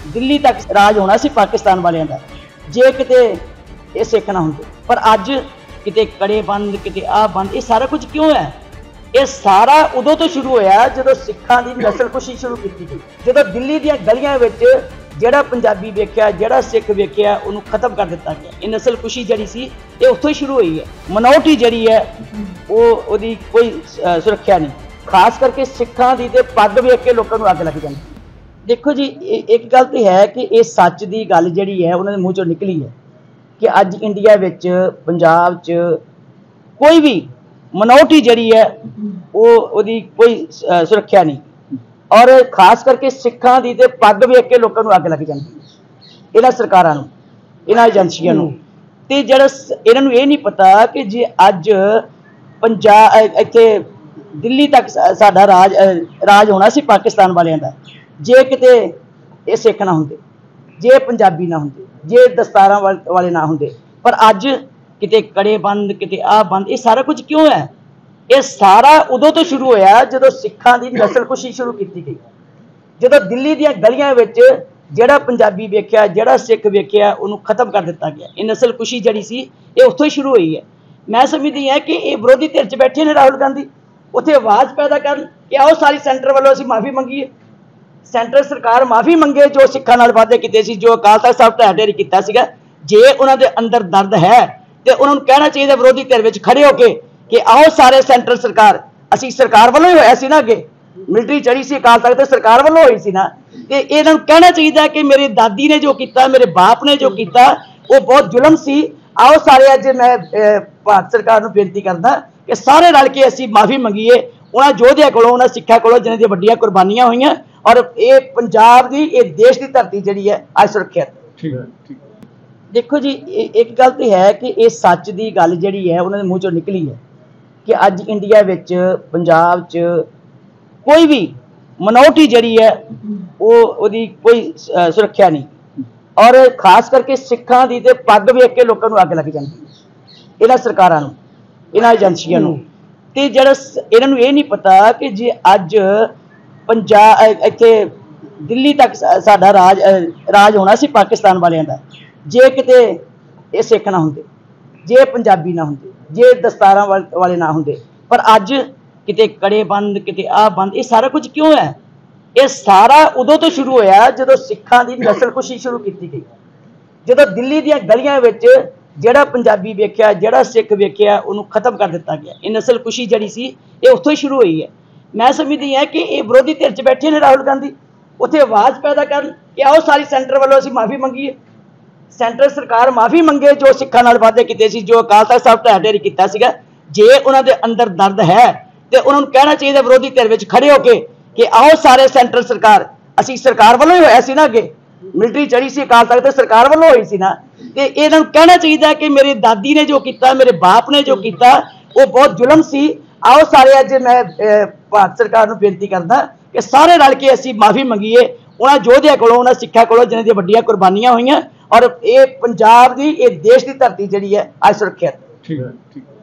दिल्ली तक राज होना सी पाकिस्तान वालियां दा जे किते ये सिख ना होंदे। पर अज किते कड़े बंद किते आ बंद, ये सारा कुछ क्यों है? ये सारा उदों तो शुरू होया जदों सिखां दी नस्लकुशी शुरू की गई। जदों दिल्ली दी गलियां विच जिहड़ा पंजाबी वेख्या जिहड़ा सिख वेख्या उन्होंने खत्म कर दिता गया। ये नस्लकुशी जिहड़ी सी ये उत्थों ही शुरू हुई है। मनोटी जिहड़ी है वो कोई सुरक्षा नहीं, खास करके सिखां दी ते पग वेख के लोगों को अग लग जाती। देखो जी, एक गल तो है कि ये सच की गल जिहड़ी है उन्होंने मूँह चों निकली है कि अज इंडिया विच पंजाब च कोई भी मनोटी जिहड़ी है वो कोई सुरक्षा नहीं, और खास करके सिखां दी ते पग वेख के लोगों को अग लग जाती इन्हां सरकारां नूं, इन्हां एजेंसियां नूं। ते जिहड़ा इन्हां नूं ये नहीं पता कि जे अज पंजाब इत्थे दिल्ली तक साडा राज होना सी पाकिस्तान वालियां दा जे किते ये सिख ना होंदे, जे पंजाबी ना होंदे, जे दस्तारां वाले ना होंदे। पर अज किते कड़े बंद किते आ बंद, ये सारा कुछ क्यों है? ये सारा उदों तो शुरू होया जदों सिखां दी नस्लकुशी शुरू की गई। जदों दिल्ली दी गलियां विच जिहड़ा पंजाबी वेख्या जिहड़ा सिख वेख्या उन्होंने खत्म कर दिता गया। ये नस्लकुशी जिहड़ी सी ये उत्थों ही शुरू हुई है। मैं समझदी हां कि ये विरोधी धिर च बैठे ने राहुल गांधी, उत्थे आवाज़ पैदा कर कि आओ सारी सेंटर वालों असीं माफ़ी मंगीए, सेंटर सरकार माफ़ी मंगे जो सिखां नाल वादे कीते सी, जो अकाल तख्त साहब ढाह ढेरी कीता सीगा। जे उन्हां दे अंदर दर्द है तो उन्होंने कहना चाहिए विरोधी धिर विच खड़े होके कि आओ सारे सेंटर सरकार, असीं सरकार वालों ही होया सी ना, अगे मिलिटरी चढ़ी सी अकाल तख्त सरकार वालों होई सी ना, ते इन्हां नूं कहना चाहिए कि मेरी दादी ने जो किया मेरे बाप ने जो किया वो बहुत जुल्म सी। आओ सारे अज मैं भारत सरकार नूं बेनती करदा कि सारे रल के असीं माफ़ी मंगीए उन्हां योधियां कोलों उन्हां सिखां कोलों जिन्हां दी वड्डियां कुर्बानियां होईयां, और ये पंजाब दी ये देश की धरती जिहड़ी है अज सुरक्षित। देखो जी, एक गल तो है कि ये सच की गल जिहड़ी है उन्होंने मूँह चों निकली है कि अज इंडिया विच पंजाब च कोई भी मनोटी जिहड़ी है वो कोई सुरक्षा नहीं, और खास करके सिखां दी ते पग वेख के लोगों को अग लग जाती इन्हां सरकारां नूं, इन्हां एजेंसियां नूं। ते जिहड़ा इन्हां नूं ये नहीं पता कि जे अज पंजाब इत्थे दिल्ली तक साडा राज होना सी पाकिस्तान वालियां दा जे किते ये सिख ना होंदे, जे पंजाबी ना होंदे, जे दस्तारां वाले ना होंदे। पर अज किते कड़े बंद किते आ बंद, ये सारा कुछ क्यों है? ये सारा उदों तो शुरू होया जदों सिखां दी नस्लकुशी शुरू की गई। जदों दिल्ली दी गलियां विच जिहड़ा पंजाबी वेख्या जिहड़ा सिख वेख्या उन्होंने खत्म कर दिता गया। ये नस्लकुशी जिहड़ी सी ये उत्थों ही शुरू हुई है। मैं समझदी हां कि ये विरोधी धिर च बैठे ने राहुल गांधी, उत्थे आवाज़ पैदा कर कि आओ सारी सेंटर वालों असीं माफ़ी मंगीए, सेंटर सरकार माफ़ी मंगे जो सिखां नाल वादे कीते सी, जो अकाल तख्त साहब ढाह ढेरी कीता सीगा। जे उन्हां दे अंदर दर्द है तो उन्होंने कहना चाहिए विरोधी धिर विच खड़े होके कि आओ सारे सेंटर सरकार, असीं सरकार वालों ही होया सी ना, अगे मिलिटरी चढ़ी सी अकाल तख्त सरकार वालों होई सी ना, ते इन्हां नूं कहना चाहिए कि मेरी दादी ने जो किया मेरे बाप ने जो किया वो बहुत जुल्म सी। आओ सारे अज मैं भारत सरकार नूं बेनती करदा कि सारे रल के असीं माफ़ी मंगीए उन्हां योधियां कोलों उन्हां सिखां कोलों जिन्हां दी वड्डियां कुर्बानियां होईयां, और ये पंजाब दी ये देश की धरती जिहड़ी है अज सुरक्षित।